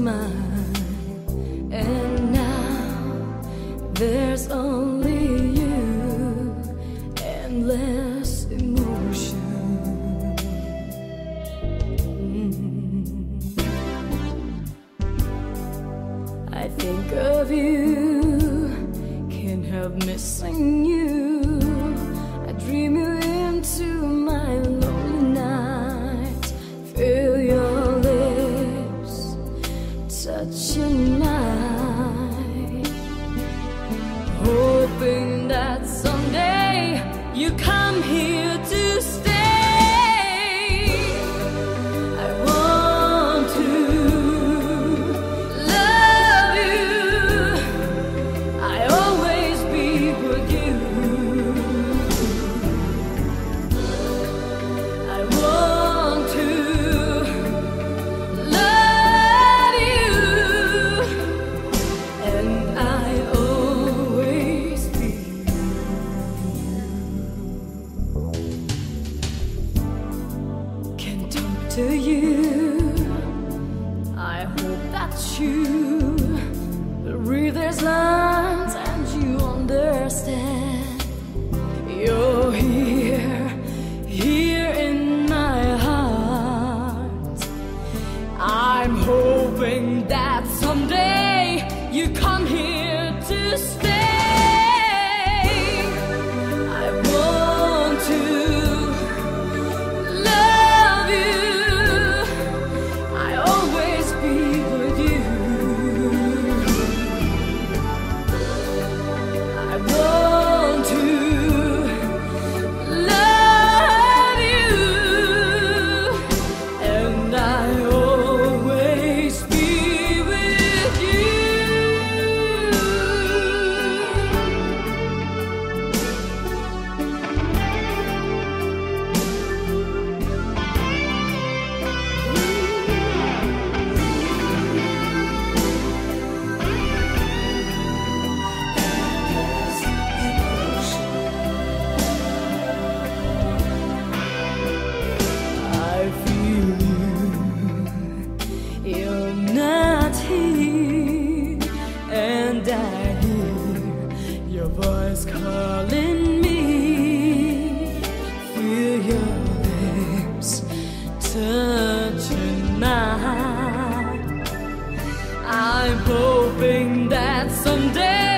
mine, and now there's only you and less emotion. I think of you, can't help missing you. I dream you into my lonely night. Feel your lips touching mine, hoping that someday you come here to stay. I want to love you, I always be with you. I want to love you, and I always be you. Can talk to you, I hope that you will read these lines and you understand. You're here in my heart. I'm hoping that someday you come here to stay. I want to love you, I always be with you. I want to love you, and I always be with you. I feel you're not here, and I hear your voice calling me. Feel your lips touching mine. I'm hoping that someday